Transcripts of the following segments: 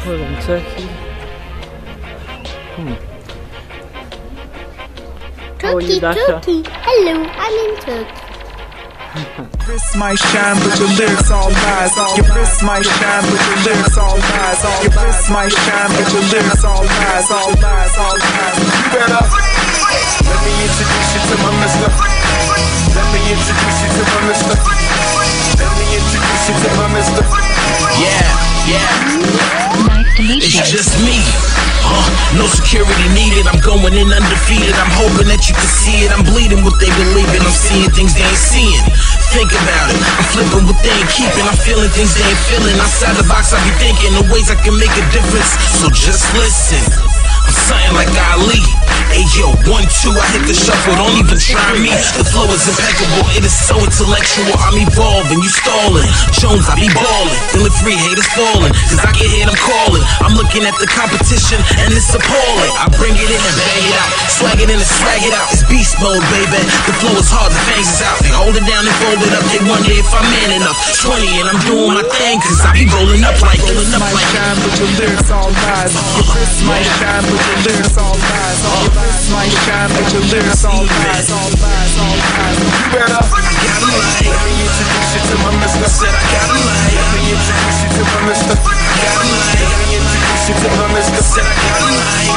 We're in Turkey. Turkey, Turkey. Hello, I'm in Turkey. Wrist might shine, but your lyrics all lies. Your wrist might shine, but your lyrics all lies. Your wrist might shine, but your lyrics all lies. All lies, all lies. You better let me introduce you to my mister. Let me introduce you to my mister. Let me introduce you to my mister. Yeah. Nice to meet you. It's just me. No security needed, I'm going in undefeated. I'm hoping that you can see it. I'm bleeding what they believe in. I'm seeing things they ain't seeing. Think about it, I'm flipping what they ain't keeping. I'm feeling things they ain't feeling. Outside the box I be thinking the ways I can make a difference. So just listen, I'm something like Ali. Hey yo, 1, 2, I hit the shuffle, don't even try me. The flow is impeccable, it is so intellectual. I'm evolving, you stalling. Jones, I be balling, feeling free, haters falling, cause I can hear them calling. I'm looking at the competition and it's appalling. I bring it in and bang it out, swag it in and swag it out. It's beast mode, baby, the flow is hard, the fangs is out. They hold it down and fold it up, they wonder if I'm man enough. 20 and I'm doing my thing, cause I be rolling up like rolling up like. Shine, but your lyrics all lies. Your wrist might shine, but your lyrics all lies. Your wrist might shine, but your lyrics all lies. All lies, all lies. You better Gotta lie. let me introduce you to my mister. Said I gotta lie. Let me introduce you to my mister. Gotta lie. Let me introduce you to my mister. Said I gotta lie.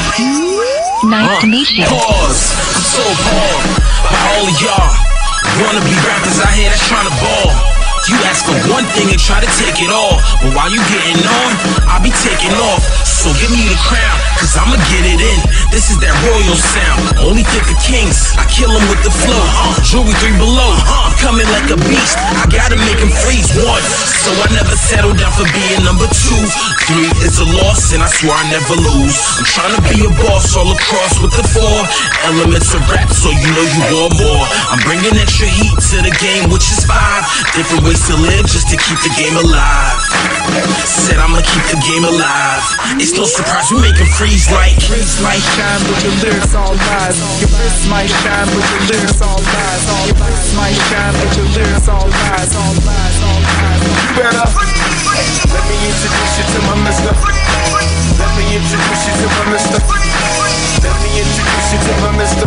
Nice to meet you. Pause. I'm so appalled by all of y'all wannabe rappers out here that's trying to ball. You ask for one thing and try to take it all, but while you getting on, I'll be taking off. So give me the crown, cause I'ma get it in. This is that royal sound, only fit the kings. I kill them with the flow, jewelry 3 below. I'm coming like a beast, I gotta make them freeze. 1, so I never settle down for being number 2. 3 is a loss, and I swear I never lose. I'm trying to be a boss all across with the 4 elements of rap, so you know you want more. I'm bringing extra heat to the game, which is 5 different ways to live just to keep the game alive. Said I'ma keep the game alive. It's no surprise we make 'em freeze like. Wrist might shine, but your lyrics all lies. Your wrist might shine, but your lyrics all lies. Your wrist might shine, but your lyrics all lies. All lies, all lies. You better let me introduce you to my mister. Let me introduce you to my mister. Let me introduce you to my mister.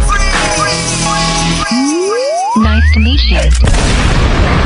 Nice to meet you.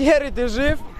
Єрий, ти жив?